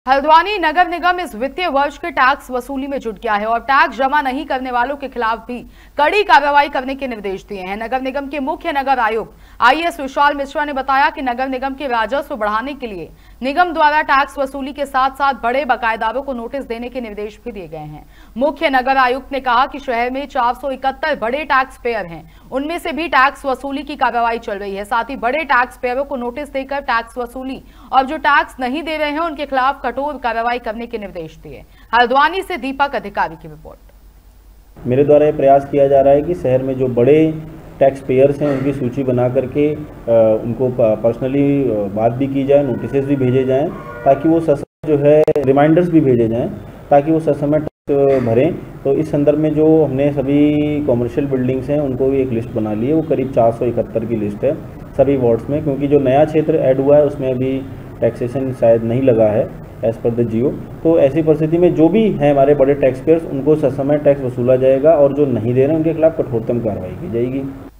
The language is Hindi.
हल्द्वानी नगर निगम इस वित्तीय वर्ष के टैक्स वसूली में जुट गया है और टैक्स जमा नहीं करने वालों के खिलाफ भी कड़ी कार्रवाई करने के निर्देश दिए हैं। नगर निगम के मुख्य नगर आयुक्त आईएएस विशाल मिश्रा ने बताया कि नगर निगम के राजस्व बढ़ाने के लिए निगम द्वारा टैक्स वसूली के साथ साथ बड़े बकायेदारों को नोटिस देने के निर्देश भी दिए गए हैं। मुख्य नगर आयुक्त ने कहा कि शहर में 471 बड़े टैक्स पेयर हैं, उनमें से भी टैक्स वसूली की कार्रवाई चल रही है। साथ ही बड़े टैक्स पेयरों को नोटिस देकर टैक्स वसूली और जो टैक्स नहीं दे रहे हैं उनके खिलाफ कठोर कार्रवाई करने के निर्देश दिए। हल्द्वानी से दीपक अधिकारी की रिपोर्ट। मेरे द्वारा ये प्रयास किया जा रहा है कि शहर में जो बड़े टैक्स पेयर्स हैं उनकी सूची बना करके उनको पर्सनली बात भी की जाए, नोटिस भी भेजे जाएं ताकि वो ससमय जो है रिमाइंडर्स भी भेजे जाएं ताकि वो ससमय टैक्स भरें। तो इस संदर्भ में जो हमने सभी कॉमर्शियल बिल्डिंग्स हैं उनको भी एक लिस्ट बना ली है। वो करीब 471 की लिस्ट है सभी वार्ड्स में, क्योंकि जो नया क्षेत्र ऐड हुआ है उसमें अभी टैक्सेशन शायद नहीं लगा है एज पर द जियो। तो ऐसी परिस्थिति में जो भी हैं हमारे बड़े टैक्स पेयर्स उनको ससमय टैक्स वसूला जाएगा और जो नहीं दे रहे हैं उनके खिलाफ कठोरतम कार्रवाई की जाएगी।